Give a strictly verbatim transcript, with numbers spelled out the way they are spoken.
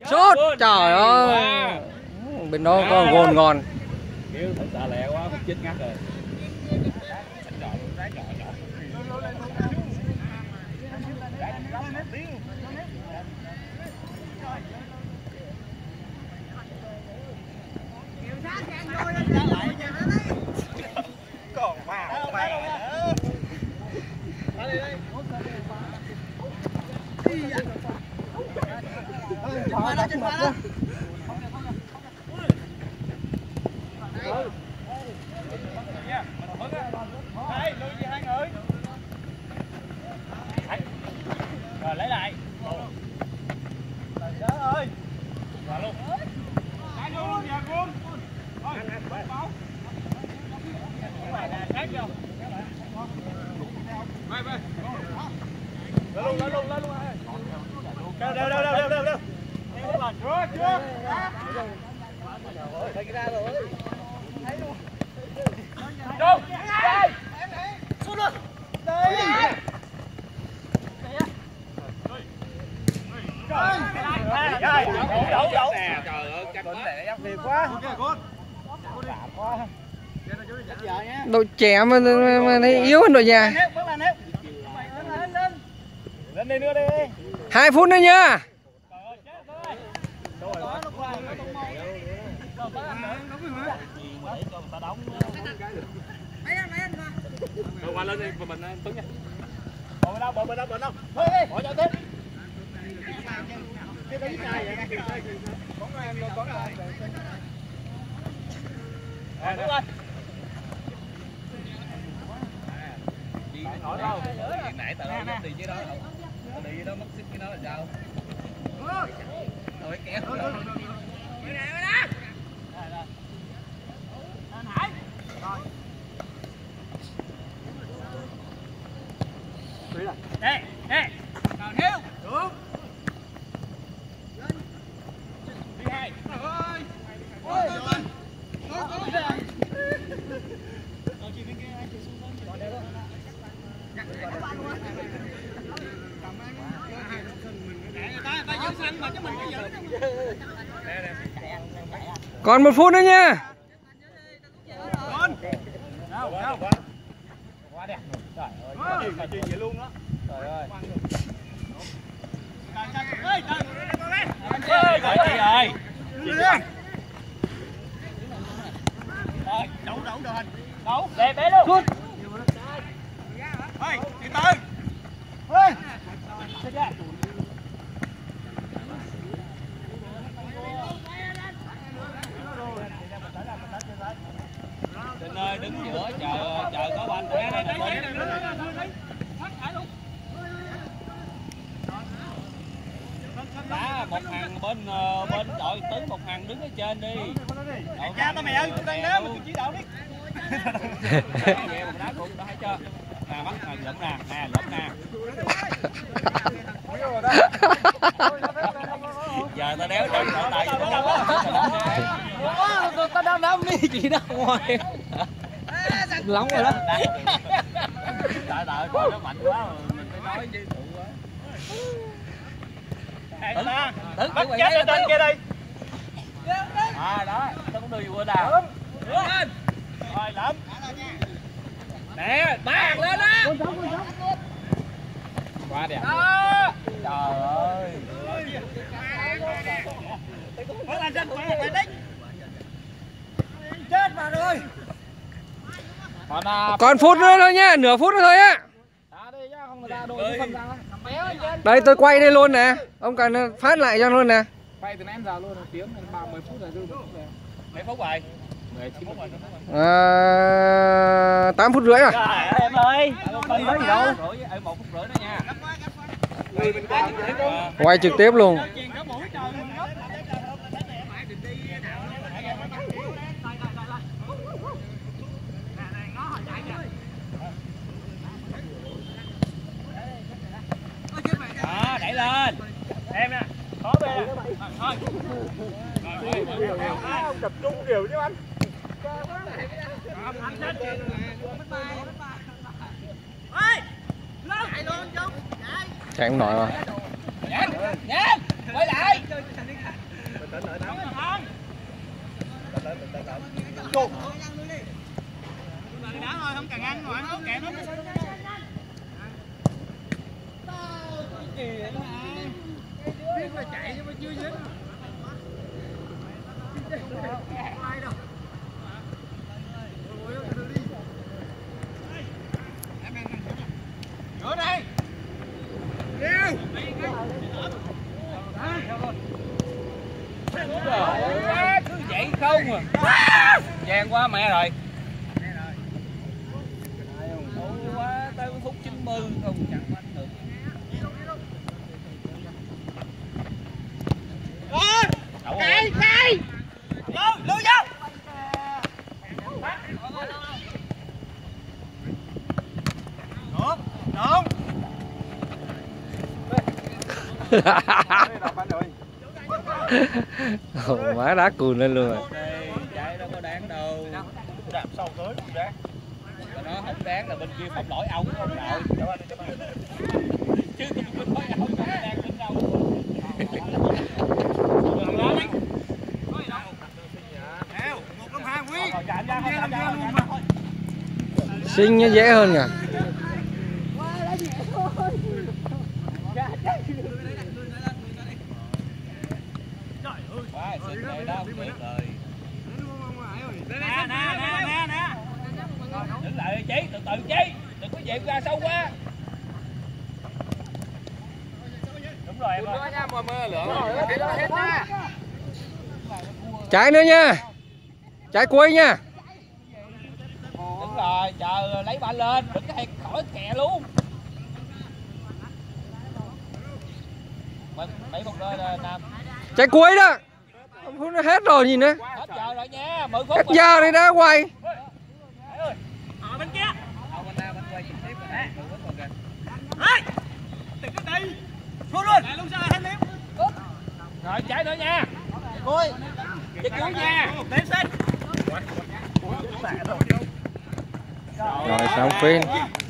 Sút, trời ơi. Bên đó có gôn ngon. Kiểu thật xạ lẹ quá, không chết ngắt rồi. Còn mà mày nữa. Đây đây. Qua đó, qua đó. Đây, lui về hai người. Rồi lấy lại. Trời ơi. Vào luôn. Lại luôn, về luôn. Thôi, báo. Sát vô. Vai vai. Lên luôn, lên luôn, lên luôn. Đều đều đều đều đều đều. Chưa chưa. Rồi, thấy cái ra rồi. Thấy luôn. Đâu? Đây. Xuống luôn. Đây. Trời ơi, đậu đậu. Trời ơi, chắc này nó phiền quá. Đội trẻ mà, mà thấy yếu hơn đội già. Lên đi nữa đi. Hai phút nữa nha. Qua lên đi, mình Tuấn nha. Bỏ bên đâu, bỏ bên đâu, bỏ đâu. Thôi đi, bỏ cho tiếp. Tiếp cái này vậy. Bóng em luôn, bóng rồi. Rồi, đứng lên. Chị hỏi đâu? Nãy tao nói đi với đó đâu. Tao đi với đó mất xích cái đó là sao? Thôi kéo. Bên này, bên đó. Anh Hải. Rồi. Ê, ê. Còn thiếu. Được. Đi hai. Ôi. Ôi, lên. Ngồi ngồi đây. Còn chị bên kia ai chị xuống lên. Còn đây đó. Nhặt cái bàn luôn. Cầm ăn. Để người ta ta giữ xanh mà chứ mình phải giữ. Nè nè. Còn một phút nữa nha. Con. Đâu, đâu. Quá đẹp. Trời ơi, chuyện chuyện vậy luôn đó. Trời ơi. Trời trời ơi, trời. Ơi, trời ơi. Rồi, đậu đậu đồ hình. Đậu. Để bé luôn. Sút. Ơi, từ từ. Ơi. Tình ơi, đứng giữa chờ chờ có banh để đây nè. Đá một hàng bên bên đội Tứ, một hàng đứng ở trên đi. Cha tao mày ơi, tao đang đá mà tôi chỉ đạo đi. Về một đá cũng đã thấy chưa? Nè bắt nè, lụm nè, nè lụm nè. Giờ tao đéo đéo đổ tay vô Tao đang đá mi chị đâu ngoài. Lóng rồi đó. Tại tại coi nó mạnh quá mình phải nói chứ. Tấn, bắt chết ở trên kia đi. À đó, tao cũng đi qua đào. Lên. Rồi lắm. Nè, ba hàng lên á. Quá đẹp. Đó. Trời ơi. Phải là chân phải phải đánh. Chết mà rồi. Còn à, Còn phút nữa thôi nha, nửa phút nữa thôi á. Đây tôi quay đây luôn nè. Ông cần phát lại cho luôn nè. quay từ nãy giờ luôn, tiếng ba mươi phút rồi, dư mấy phút rồi. mười chín phút rồi. À, tám phút rưỡi rồi. Trời em ơi. Không nói gì đâu. Ở một phút rưỡi nữa nha. Quay trực tiếp luôn. Đó, đẩy lên. Em nè, khó về nè. Thôi. Không tập trung điều chứ anh. Anh chết kìa. Ơi. Chạy luôn chung. Chạy không nổi mà. Nhanh, nhanh. Quay lại. Đá thôi, không cần ăn rồi, không kẹt lắm. Biết là chạy nhưng mà chưa dính. Ai đâu. Rửa đây. Điêu. Quá cứ vậy không à. Vàng quá mẹ rồi. Ngu quá tới phút chín mươi không chẳng bánh được. Cây cây. Vô, lưu vô. Đúng, đúng. Ồ, má đá cùn lên luôn rồi. Chạy đâu có đáng đâu. Đạp sâu tới đáng. Nó không đáng là bên kia phạm lỗi ông không nội. Chứ tôi nói ông không đang bên đâu. Sinh nó dễ hơn nhỉ. Quá xinh đây đó, tuyệt vời. Nè nè nè nè nè. Đứng lại Chí, từ từ Chí, đừng có dẹp ra sâu quá. Đúng rồi em ơi. Trái nữa nha. Trái cuối nha. Đúng rồi, chờ lấy ba lên, đừng có khỏi kè luôn. Bảy phút đó Nam. Trái cuối đó. Phút nó hết rồi nhìn nữa. Hết giờ rồi nha, mười phút. Hết giờ rồi đó quay. Ở bên kia. Ở bên Nam bên quay trực tiếp rồi nè, mười phút rồi kìa. Ê! Đừng có đi. Xuống luôn. Lại luôn sao hết liếm. Rồi trái nữa nha. Cuối. Trái cuối nha. Tiếp xin. Rồi xong phim.